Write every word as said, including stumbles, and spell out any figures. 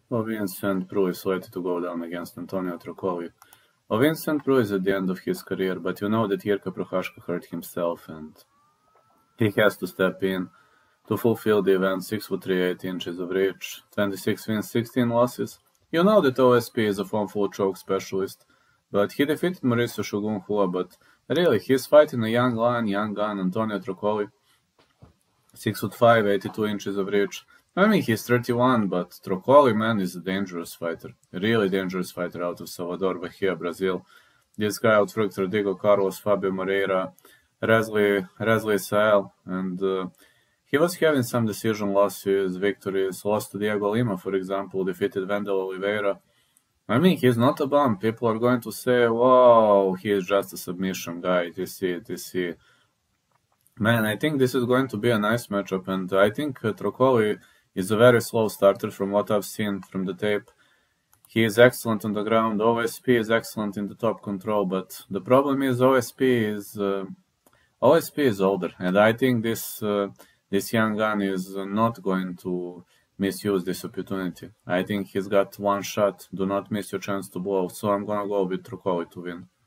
Well, Vincent Pru is slated to go down against Antonio Trocoli. Well, Vincent Pru is at the end of his career, but you know that Jirka Prochazka hurt himself and he has to step in to fulfill the event. Six foot three, eight inches of reach, twenty-six wins, sixteen losses. You know that O S P is a form full choke specialist, but he defeated Mauricio Shogun Hua, but really, he's fighting a young lion, young gun, Antonio Trocoli. six foot five, eighty-two inches of reach. I mean, he's thirty-one, but Trocoli, man, is a dangerous fighter. A really dangerous fighter out of Salvador Bahia, Brazil. This guy outworked Rodrigo Carlos, Fabio Moreira, Razli, Razli Sael, and uh, he was having some decision losses, victories. Lost to Diego Lima, for example, defeated Wendell Oliveira. I mean, he's not a bum. People are going to say, wow, he is just a submission guy, T C, T C. Man, I think this is going to be a nice matchup, and I think uh, Trocoli is a very slow starter from what I've seen from the tape. He is excellent on the ground. O S P is excellent in the top control, but the problem is O S P is uh, O S P is older, and I think this uh, this young gun is not going to misuse this opportunity. I think he's got one shot. Do not miss your chance to blow. So I'm gonna go with Trocoli to win.